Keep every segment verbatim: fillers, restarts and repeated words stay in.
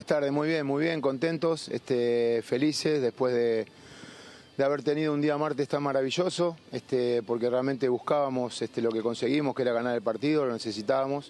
Buenas tardes, muy bien, muy bien, contentos, este, felices después de, de haber tenido un día martes tan maravilloso, este, porque realmente buscábamos este, lo que conseguimos, que era ganar el partido, lo necesitábamos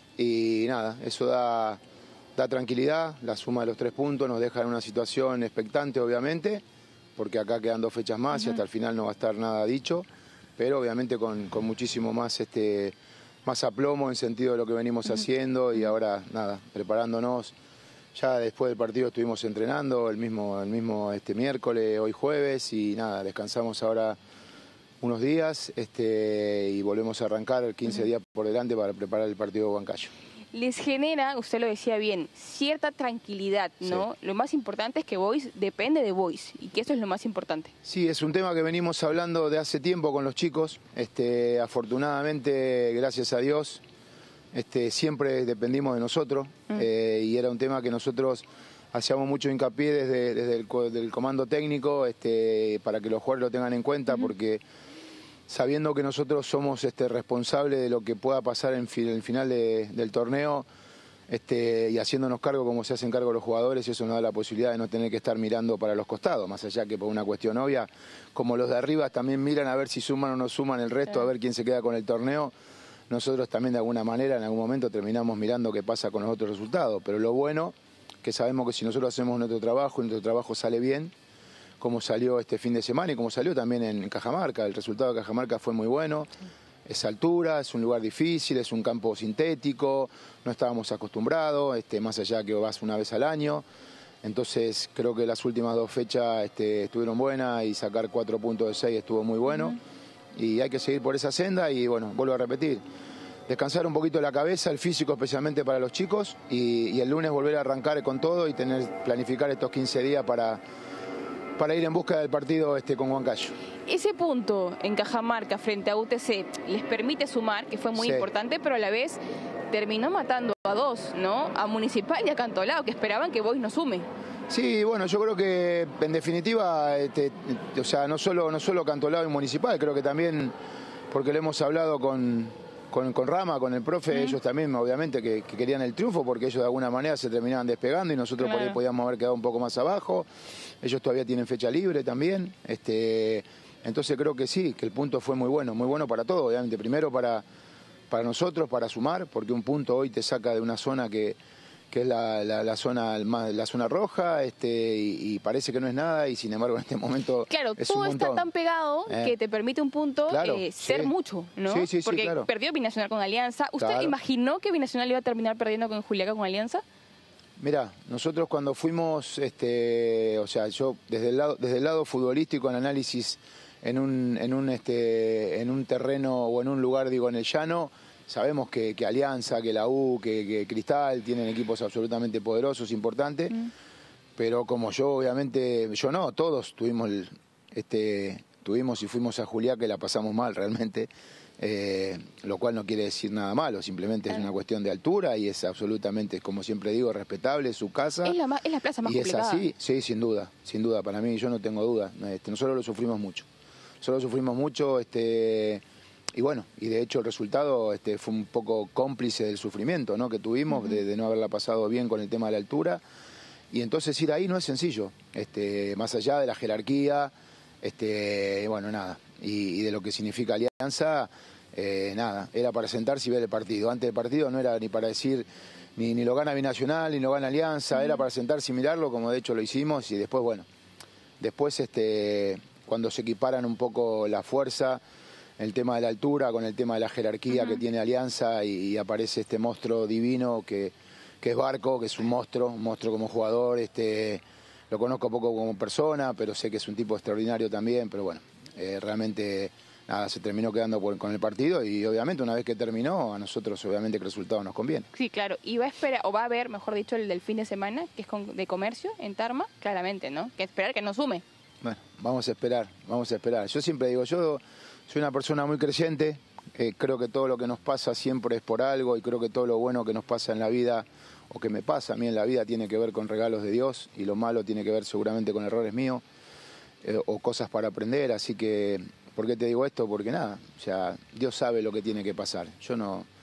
y nada, eso da, da tranquilidad, la suma de los tres puntos nos deja en una situación expectante obviamente, porque acá quedan dos fechas más uh-huh. y hasta el final no va a estar nada dicho, pero obviamente con, con muchísimo más, este, más aplomo en sentido de lo que venimos uh-huh. haciendo y ahora nada, preparándonos. Ya después del partido estuvimos entrenando el mismo, el mismo este, miércoles, hoy jueves, y nada, descansamos ahora unos días este, y volvemos a arrancar quince uh-huh. días por delante para preparar el partido de Huancayo. Les genera, usted lo decía bien, cierta tranquilidad, ¿no? Sí. Lo más importante es que Boys depende de Boys y que eso es lo más importante. Sí, es un tema que venimos hablando de hace tiempo con los chicos. Este, afortunadamente, gracias a Dios, Este, siempre dependimos de nosotros mm. eh, y era un tema que nosotros hacíamos mucho hincapié desde, desde el del comando técnico este, para que los jugadores lo tengan en cuenta mm. porque sabiendo que nosotros somos este, responsables de lo que pueda pasar en, en el final de, del torneo este, y haciéndonos cargo como se hacen cargo los jugadores, eso nos da la posibilidad de no tener que estar mirando para los costados, más allá que por una cuestión obvia, como los de arriba también miran a ver si suman o no suman el resto, sí. a ver quién se queda con el torneo. Nosotros también de alguna manera en algún momento terminamos mirando qué pasa con los otros resultados, pero lo bueno que sabemos que si nosotros hacemos nuestro trabajo y nuestro trabajo sale bien, como salió este fin de semana y como salió también en Cajamarca, el resultado de Cajamarca fue muy bueno, es altura, es un lugar difícil, es un campo sintético, no estábamos acostumbrados, este, más allá que vas una vez al año, entonces creo que las últimas dos fechas este, estuvieron buenas y sacar cuatro puntos de seis estuvo muy bueno. Uh-huh. Y hay que seguir por esa senda y bueno, vuelvo a repetir, descansar un poquito la cabeza, el físico especialmente para los chicos y, y el lunes volver a arrancar con todo y tener planificar estos quince días para, para ir en busca del partido este, con Huancayo. Ese punto en Cajamarca frente a U T C les permite sumar, que fue muy sí. importante, pero a la vez terminó matando a dos, ¿no? A Municipal y a Cantolao, que esperaban que Boys no sume. Sí, bueno, yo creo que en definitiva, este, o sea, no solo, no solo Cantolao y Municipal, creo que también, porque lo hemos hablado con, con, con Rama, con el profe, mm. ellos también obviamente que, que querían el triunfo porque ellos de alguna manera se terminaban despegando y nosotros claro. por ahí podíamos haber quedado un poco más abajo, ellos todavía tienen fecha libre también, este, entonces creo que sí, que el punto fue muy bueno, muy bueno para todos, obviamente, primero para, para nosotros, para sumar, porque un punto hoy te saca de una zona que... que es la, la, la, zona, la zona roja, este, y, y parece que no es nada, y sin embargo en este momento claro, es todo un está tan pegado eh. que te permite un punto claro, eh, ser sí. mucho, ¿no? Sí, sí, sí, porque claro. perdió Binacional con Alianza. ¿Usted claro. imaginó que Binacional iba a terminar perdiendo con Juliaca con Alianza? Mirá, nosotros cuando fuimos, este, o sea, yo desde el lado, desde el lado futbolístico, en análisis en un, en un, este, en un terreno o en un lugar, digo, en el llano, sabemos que, que Alianza, que la U, que, que Cristal tienen equipos absolutamente poderosos, importantes, mm. pero como yo obviamente, yo no, todos tuvimos, el, este, tuvimos y fuimos a Juliaca que la pasamos mal realmente, eh, lo cual no quiere decir nada malo, simplemente claro. es una cuestión de altura y es absolutamente, como siempre digo, respetable, su casa. Es la, más, es la plaza más y complicada. Es así, sí, sin duda, sin duda, para mí yo no tengo duda, este, nosotros lo sufrimos mucho, nosotros lo sufrimos mucho, este... Y bueno, y de hecho el resultado este, fue un poco cómplice del sufrimiento, ¿no? que tuvimos, uh-huh. de, de no haberla pasado bien con el tema de la altura. Y entonces ir ahí no es sencillo, este, más allá de la jerarquía, este, bueno, nada. Y, y de lo que significa Alianza, eh, nada, era para sentarse y ver el partido. Antes del partido no era ni para decir ni, ni lo gana Binacional, ni lo gana Alianza, uh-huh. era para sentarse y mirarlo, como de hecho lo hicimos. Y después, bueno, después este, cuando se equiparan un poco la fuerza, el tema de la altura, con el tema de la jerarquía uh-huh. que tiene Alianza y, y aparece este monstruo divino que, que es Barco, que es un monstruo, un monstruo como jugador, este, lo conozco poco como persona, pero sé que es un tipo extraordinario también, pero bueno, eh, realmente nada, se terminó quedando por, con el partido y obviamente una vez que terminó, a nosotros obviamente que el resultado nos conviene. Sí, claro, y va a esperar, o va a haber, mejor dicho, el del fin de semana, que es con, de comercio en Tarma, claramente, ¿no? Que esperar que no sume. Bueno, vamos a esperar, vamos a esperar. Yo siempre digo, yo... soy una persona muy creyente, eh, creo que todo lo que nos pasa siempre es por algo y creo que todo lo bueno que nos pasa en la vida, o que me pasa a mí en la vida, tiene que ver con regalos de Dios y lo malo tiene que ver seguramente con errores míos eh, o cosas para aprender, así que, ¿por qué te digo esto? Porque nada, o sea, Dios sabe lo que tiene que pasar. Yo no,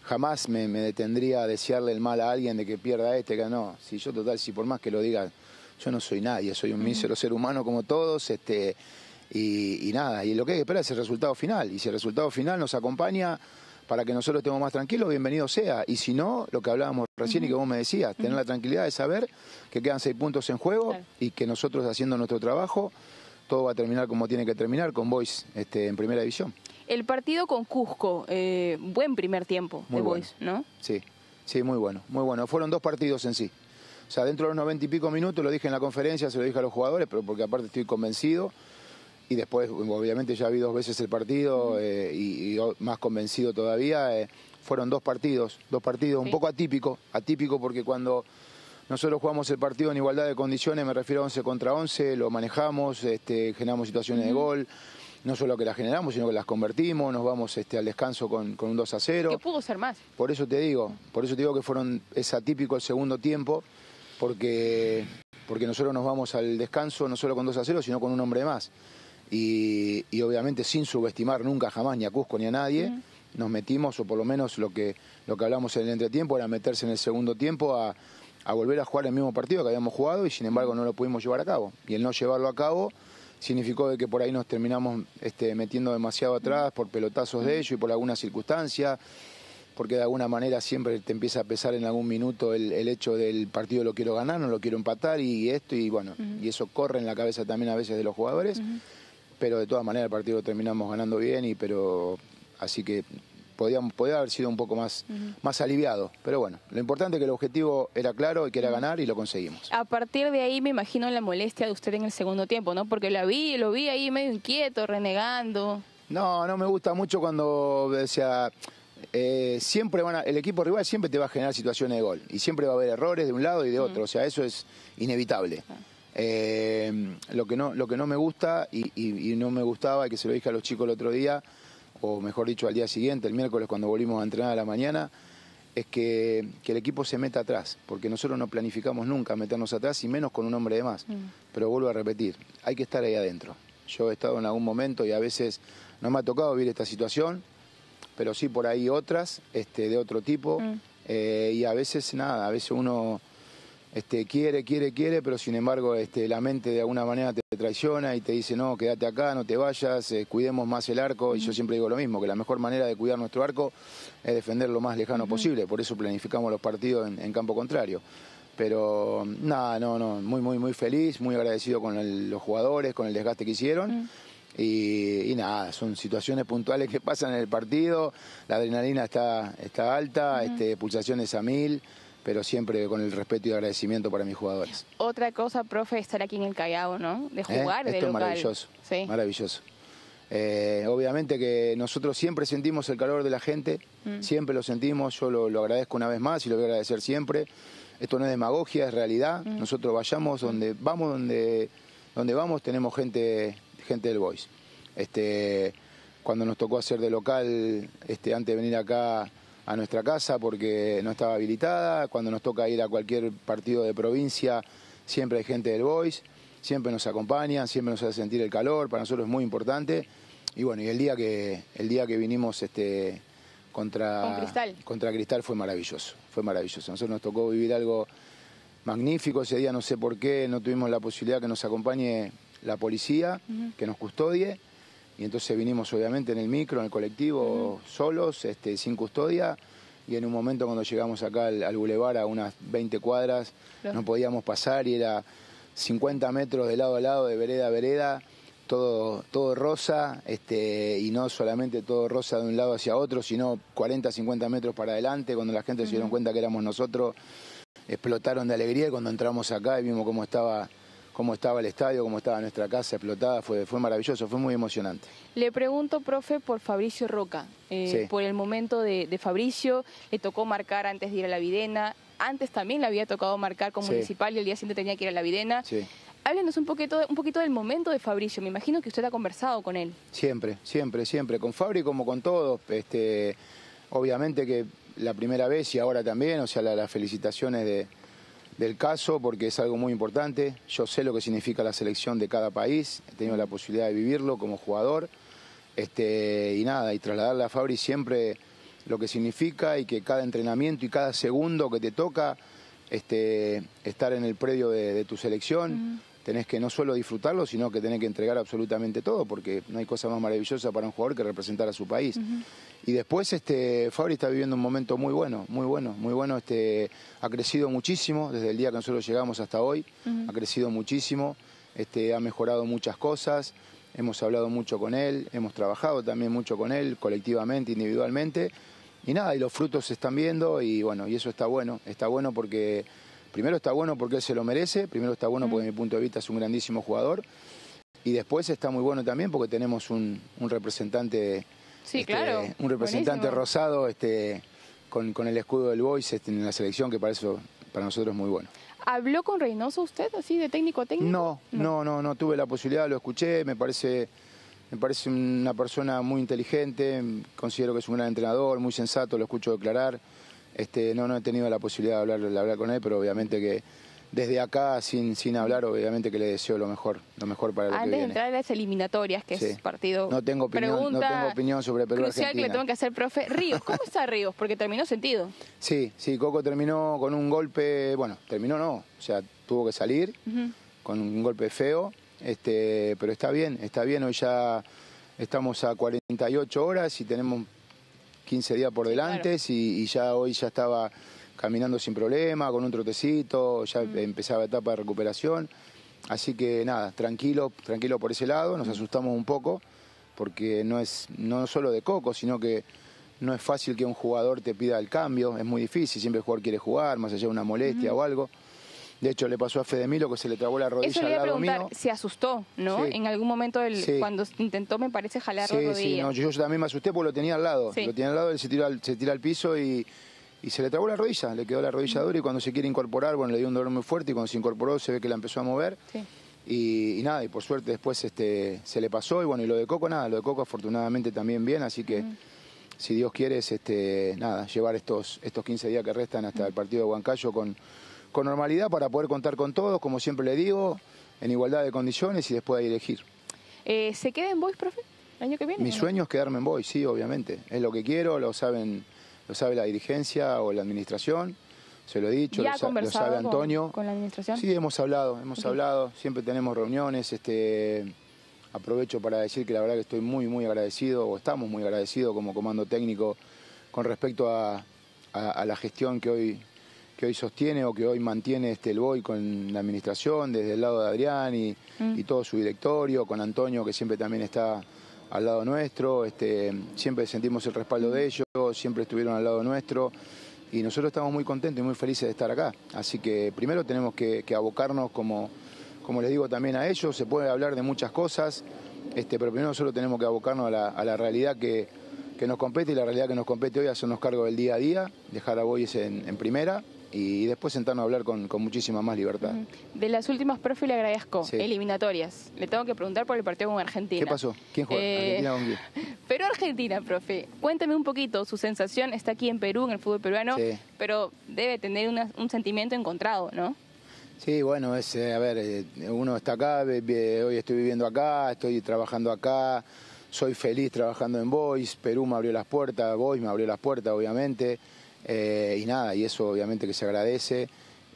jamás me, me detendría a desearle el mal a alguien de que pierda este, que no. Si yo total, si por más que lo diga, yo no soy nadie, soy un uh-huh. mísero ser humano como todos, este, y, y nada, y lo que hay que esperar es el resultado final, y si el resultado final nos acompaña para que nosotros estemos más tranquilos, bienvenido sea, y si no, lo que hablábamos recién uh-huh. y que vos me decías, tener uh-huh. la tranquilidad de saber que quedan seis puntos en juego claro. y que nosotros haciendo nuestro trabajo, todo va a terminar como tiene que terminar, con Boys este, en primera división. El partido con Cusco, eh, buen primer tiempo muy de bueno. Boys, ¿no? Sí, sí, muy bueno, muy bueno. Fueron dos partidos en sí. O sea, dentro de los noventa y pico minutos, lo dije en la conferencia, se lo dije a los jugadores, pero porque aparte estoy convencido. Y después, obviamente, ya vi dos veces el partido eh, y, y más convencido todavía. Eh, fueron dos partidos, dos partidos sí. un poco atípicos, atípico porque cuando nosotros jugamos el partido en igualdad de condiciones, me refiero a once contra once, lo manejamos, este, generamos situaciones uh-huh. de gol. No solo que las generamos, sino que las convertimos, nos vamos este, al descanso con, con un dos a cero. Que pudo ser más. Por eso te digo, por eso te digo que fueron, es atípico el segundo tiempo, porque, porque nosotros nos vamos al descanso no solo con dos a cero, sino con un hombre más. Y, y obviamente sin subestimar nunca jamás ni a Cusco ni a nadie, uh-huh. nos metimos, o por lo menos lo que, lo que hablamos en el entretiempo era meterse en el segundo tiempo a, a volver a jugar el mismo partido que habíamos jugado y sin embargo no lo pudimos llevar a cabo. Y el no llevarlo a cabo significó de que por ahí nos terminamos este, metiendo demasiado atrás por pelotazos de ellos y por alguna circunstancia, porque de alguna manera siempre te empieza a pesar en algún minuto el, el hecho del partido lo quiero ganar, no lo quiero empatar y esto, y bueno, uh-huh. y eso corre en la cabeza también a veces de los jugadores, uh-huh. pero de todas maneras el partido lo terminamos ganando bien, y pero así que podíamos, podía haber sido un poco más, uh-huh. más aliviado, pero bueno, lo importante es que el objetivo era claro y que era uh-huh. ganar y lo conseguimos. A partir de ahí me imagino la molestia de usted en el segundo tiempo, ¿no? Porque la vi, lo vi ahí medio inquieto, renegando. No, no me gusta mucho cuando decía, eh, siempre van a, el equipo rival siempre te va a generar situaciones de gol y siempre va a haber errores de un lado y de otro, uh-huh. o sea, eso es inevitable. Uh-huh. eh, lo que no, lo que no me gusta y, y, y no me gustaba, y que se lo dije a los chicos el otro día, o mejor dicho al día siguiente, el miércoles cuando volvimos a entrenar a la mañana, es que, que el equipo se meta atrás, porque nosotros no planificamos nunca meternos atrás y menos con un hombre de más. Mm. Pero vuelvo a repetir, hay que estar ahí adentro. Yo he estado en algún momento y a veces no me ha tocado vivir esta situación, pero sí por ahí otras, este, de otro tipo, mm. eh, y a veces nada, a veces uno este, quiere, quiere, quiere, pero sin embargo este, la mente de alguna manera te traiciona y te dice no, quédate acá, no te vayas, eh, cuidemos más el arco, uh-huh. y yo siempre digo lo mismo, que la mejor manera de cuidar nuestro arco es defender lo más lejano uh-huh. posible, por eso planificamos los partidos en, en campo contrario. Pero nada, no, no, muy, muy, muy feliz, muy agradecido con el, los jugadores, con el desgaste que hicieron. Uh-huh. Y, y nada, son situaciones puntuales que pasan en el partido, la adrenalina está, está alta, uh-huh. este, pulsaciones a mil, pero siempre con el respeto y agradecimiento para mis jugadores. Otra cosa, profe, estar aquí en el Callao, ¿no? De jugar, ¿Eh? de Esto local. es maravilloso, sí. maravilloso. Eh, obviamente que nosotros siempre sentimos el calor de la gente, mm. siempre lo sentimos, yo lo, lo agradezco una vez más y lo voy a agradecer siempre. Esto no es demagogia, es realidad. Mm. Nosotros vayamos donde vamos, donde, donde vamos, tenemos gente, gente del Boys. Este, cuando nos tocó hacer de local, este, antes de venir acá a nuestra casa porque no estaba habilitada, cuando nos toca ir a cualquier partido de provincia, siempre hay gente del Boys, siempre nos acompañan, siempre nos hace sentir el calor, para nosotros es muy importante. Y bueno, y el día que, el día que vinimos este, contra, Cristal. contra Cristal fue maravilloso, fue maravilloso. A nosotros nos tocó vivir algo magnífico, ese día no sé por qué, no tuvimos la posibilidad que nos acompañe la policía, uh-huh. que nos custodie. Y entonces vinimos obviamente en el micro, en el colectivo, uh-huh. solos, este, sin custodia, y en un momento cuando llegamos acá al, al bulevar a unas veinte cuadras, claro. no podíamos pasar y era cincuenta metros de lado a lado, de vereda a vereda, todo, todo rosa, este, y no solamente todo rosa de un lado hacia otro, sino cuarenta, cincuenta metros para adelante. Cuando la gente uh-huh. se dieron cuenta que éramos nosotros, explotaron de alegría, y cuando entramos acá y vimos cómo estaba... cómo estaba el estadio, cómo estaba nuestra casa explotada, fue, fue maravilloso, fue muy emocionante. Le pregunto, profe, por Fabricio Roca, eh, sí. por el momento de, de Fabricio, le tocó marcar antes de ir a la Videna, antes también le había tocado marcar con sí. Municipal y el día siguiente tenía que ir a la Videna. Sí. Háblenos un poquito, un poquito del momento de Fabricio, me imagino que usted ha conversado con él. Siempre, siempre, siempre, con Fabri como con todos, este, obviamente que la primera vez y ahora también, o sea, la, las felicitaciones de... del caso, porque es algo muy importante. Yo sé lo que significa la selección de cada país, he tenido la posibilidad de vivirlo como jugador, este, y nada, y trasladarle a Fabri siempre lo que significa y que cada entrenamiento y cada segundo que te toca este, estar en el predio de, de tu selección, uh-huh. tenés que no solo disfrutarlo, sino que tenés que entregar absolutamente todo, porque no hay cosa más maravillosa para un jugador que representar a su país. Uh-huh. Y después este, Fabri está viviendo un momento muy bueno, muy bueno, muy bueno. Este, ha crecido muchísimo desde el día que nosotros llegamos hasta hoy, uh-huh. ha crecido muchísimo, este, ha mejorado muchas cosas. Hemos hablado mucho con él, hemos trabajado también mucho con él, colectivamente, individualmente. Y nada, y los frutos se están viendo y bueno, y eso está bueno. Está bueno porque, primero está bueno porque él se lo merece, primero está bueno porque desde mi punto de vista es un grandísimo jugador. Y después está muy bueno también porque tenemos un, un representante, sí, este, claro. un representante Buenísimo. rosado este, con, con el escudo del Boys este, en la selección, que para eso para nosotros es muy bueno. ¿Habló con Reynoso usted, así de técnico a técnico? No, no, no, no tuve la posibilidad, lo escuché, me parece, me parece una persona muy inteligente, considero que es un gran entrenador, muy sensato, lo escucho declarar. Este, no, no he tenido la posibilidad de hablar, de hablar con él, pero obviamente que desde acá, sin, sin hablar, obviamente que le deseo lo mejor, lo mejor para lo Antes que viene. Antes de entrar a las eliminatorias, que sí. es partido... No tengo opinión, no tengo opinión sobre Perú crucial Argentina. Que le tengo que hacer, profe. Ríos, ¿cómo está Ríos? Porque terminó sentido. Sí, sí, Coco terminó con un golpe, bueno, terminó no, o sea, tuvo que salir uh-huh. con un golpe feo, este, pero está bien, está bien, hoy ya estamos a cuarenta y ocho horas y tenemos quince días por sí, delante claro. y, y ya hoy ya estaba caminando sin problema, con un trotecito, ya uh-huh. empezaba etapa de recuperación, así que nada, tranquilo, tranquilo por ese lado, nos uh-huh. asustamos un poco, porque no es no solo de Coco, sino que no es fácil que un jugador te pida el cambio, es muy difícil, siempre el jugador quiere jugar, más allá de una molestia uh-huh. o algo. De hecho, le pasó a Fede Milo que se le trabó la rodilla Eso le iba al lado a preguntar, mío. Se asustó, ¿no? Sí. En algún momento, el, sí. cuando intentó, me parece, jalar sí, la rodilla. Sí, no, yo, yo también me asusté porque lo tenía al lado. Sí. Lo tenía al lado, él se tira al, se tira al piso y, y se le trabó la rodilla, le quedó la rodilla uh-huh. dura y cuando se quiere incorporar, bueno, le dio un dolor muy fuerte y cuando se incorporó se ve que la empezó a mover. Sí. Y, y nada, y por suerte después este, se le pasó y bueno, y lo de Coco, nada, lo de Coco afortunadamente también bien, así que... Uh-huh. Si Dios quiere, es este, nada, llevar estos, estos quince días que restan hasta el partido de Huancayo con, con normalidad para poder contar con todos, como siempre le digo, en igualdad de condiciones y después de elegir. Eh, ¿Se queda en Boys, profe, el año que viene? Mi sueño es quedarme en Boys, sí, obviamente. Es lo que quiero, lo saben, lo sabe la dirigencia o la administración, se lo he dicho, ¿Ya lo, lo sabe Antonio. Con, con la administración? Sí, hemos hablado, hemos okay. hablado, siempre tenemos reuniones, este... Aprovecho para decir que la verdad que estoy muy, muy agradecido, o estamos muy agradecidos como comando técnico con respecto a, a, a la gestión que hoy, que hoy sostiene o que hoy mantiene este el Boy con la administración, desde el lado de Adrián y, mm. y todo su directorio, con Antonio que siempre también está al lado nuestro, este, siempre sentimos el respaldo de ellos, siempre estuvieron al lado nuestro y nosotros estamos muy contentos y muy felices de estar acá. Así que primero tenemos que, que abocarnos como... Como les digo también a ellos, se puede hablar de muchas cosas, este, pero primero nosotros tenemos que abocarnos a la, a la realidad que, que nos compete, y la realidad que nos compete hoy es hacernos cargo del día a día, dejar a Boys en, en primera y después sentarnos a hablar con, con muchísima más libertad. De las últimas, profe, le agradezco, sí. eliminatorias. Le tengo que preguntar por el partido con Argentina. ¿Qué pasó? ¿Quién juega? Eh, ¿Argentina con quién? Perú-Argentina, profe. Cuéntame un poquito su sensación. Está aquí en Perú, en el fútbol peruano, sí. pero debe tener una, un sentimiento encontrado, ¿no? Sí, bueno, es, eh, a ver, eh, uno está acá, eh, hoy estoy viviendo acá, estoy trabajando acá, soy feliz trabajando en Boys, Perú me abrió las puertas, Boys me abrió las puertas, obviamente, eh, y nada, y eso obviamente que se agradece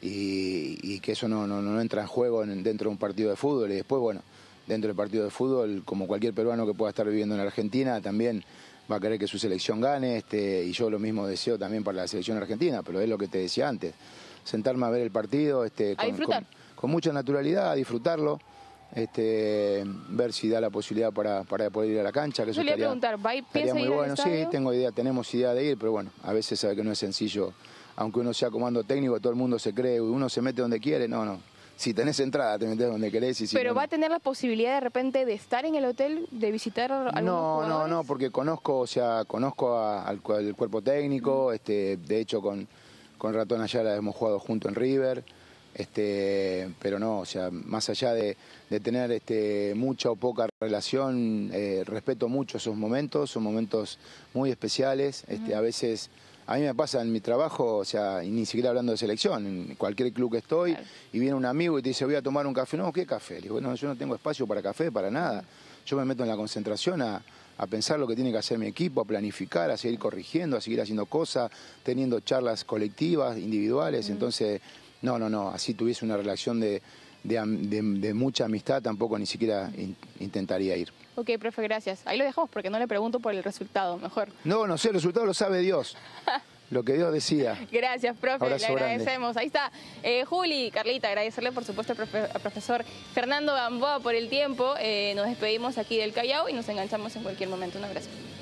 y, y que eso no, no, no entra en juego en, dentro de un partido de fútbol. Y después, bueno, dentro del partido de fútbol, como cualquier peruano que pueda estar viviendo en Argentina, también va a querer que su selección gane, este, y yo lo mismo deseo también para la selección argentina, pero es lo que te decía antes. Sentarme a ver el partido este, con, con, con mucha naturalidad, a disfrutarlo, este, ver si da la posibilidad para, para poder ir a la cancha, que eso estaría, preguntar, ¿va, estaría muy ir bueno. Sí, tengo idea, tenemos idea de ir, pero bueno, a veces sabe que no es sencillo, aunque uno sea comando técnico, todo el mundo se cree, uno se mete donde quiere, no, no. Si tenés entrada, te metés donde querés. Y si ¿Pero no, va a tener la posibilidad de repente de estar en el hotel, de visitar a algunos No, jugadores? no, no, porque conozco, o sea, conozco a, al, al cuerpo técnico, mm. este, de hecho con... Con Ratón Ayala hemos jugado junto en River, este, pero no, o sea, más allá de, de tener este, mucha o poca relación, eh, respeto mucho esos momentos, son momentos muy especiales. Este, uh-huh. A veces, a mí me pasa en mi trabajo, o sea, y ni siquiera hablando de selección, en cualquier club que estoy, claro. y viene un amigo y te dice, voy a tomar un café. No, ¿qué café? Le digo, no, yo no tengo espacio para café, para nada. Yo me meto en la concentración a, a pensar lo que tiene que hacer mi equipo, a planificar, a seguir corrigiendo, a seguir haciendo cosas, teniendo charlas colectivas, individuales. Mm. Entonces, no, no, no, así tuviese una relación de, de, de, de mucha amistad, tampoco ni siquiera in, intentaría ir. Ok, profe, gracias. Ahí lo dejamos porque no le pregunto por el resultado, mejor. No, no sé, el resultado lo sabe Dios. Lo que Dios decida. Gracias, profe, Abrazo le agradecemos. Grande. Ahí está. Eh, Juli, Carlita, agradecerle por supuesto al profe, al profesor Fernando Gamboa por el tiempo. Eh, nos despedimos aquí del Callao y nos enganchamos en cualquier momento. Un abrazo.